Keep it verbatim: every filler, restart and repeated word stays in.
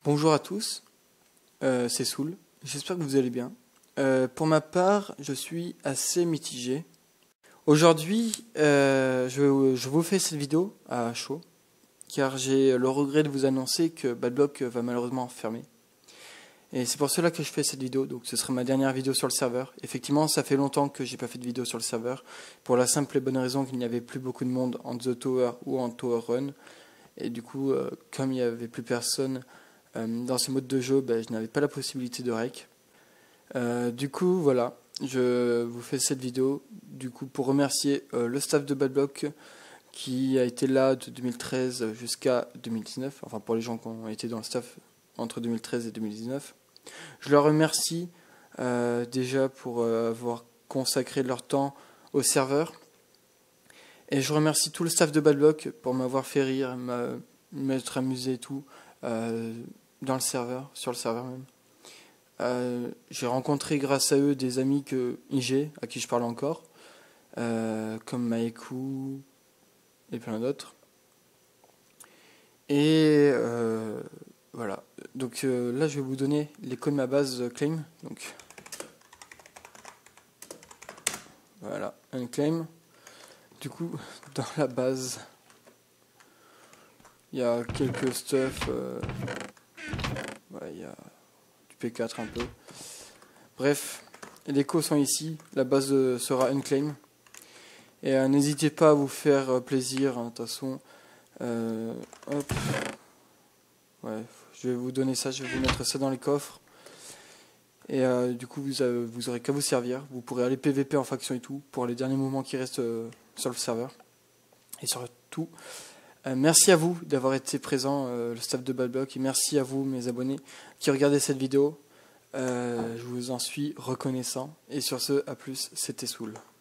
Bonjour à tous, euh, c'est Soul, j'espère que vous allez bien. Euh, pour ma part, je suis assez mitigé. Aujourd'hui, euh, je, je vous fais cette vidéo à chaud, car j'ai le regret de vous annoncer que Badblock va malheureusement fermer. Et c'est pour cela que je fais cette vidéo, donc ce sera ma dernière vidéo sur le serveur. Effectivement, ça fait longtemps que j'ai pas fait de vidéo sur le serveur, pour la simple et bonne raison qu'il n'y avait plus beaucoup de monde en The Tower ou en Tower Run. Et du coup, euh, comme il n'y avait plus personne euh, dans ce mode de jeu, ben, je n'avais pas la possibilité de rec. Euh, du coup, voilà, je vous fais cette vidéo du coup pour remercier euh, le staff de Badblock qui a été là de deux mille treize jusqu'à deux mille dix-neuf, enfin pour les gens qui ont été dans le staff entre deux mille treize et deux mille dix-neuf. Je leur remercie euh, déjà pour euh, avoir consacré leur temps au serveur. Et je remercie tout le staff de Badblock pour m'avoir fait rire, m'être amusé et tout, euh, dans le serveur, sur le serveur même. Euh, j'ai rencontré grâce à eux des amis que I G, à qui je parle encore, euh, comme Maeku et plein d'autres. Et euh, voilà. Donc euh, là, je vais vous donner les codes de ma base claim. Donc voilà, un claim. Du coup, dans la base, il y a quelques stuff. Euh, ouais, il y a du P quatre un peu. Bref, les codes sont ici. La base euh, sera unclaim. Et euh, n'hésitez pas à vous faire euh, plaisir. De toute façon, euh, hop. Ouais, je vais vous donner ça. Je vais vous mettre ça dans les coffres. Et euh, du coup, vous, avez, vous aurez qu'à vous servir. Vous pourrez aller P V P en faction et tout pour les derniers moments qui restent euh, sur le serveur. Et surtout, euh, merci à vous d'avoir été présent, euh, le staff de Badblock. Et merci à vous, mes abonnés, qui regardez cette vidéo. Euh, je vous en suis reconnaissant. Et sur ce, à plus, c'était Soul.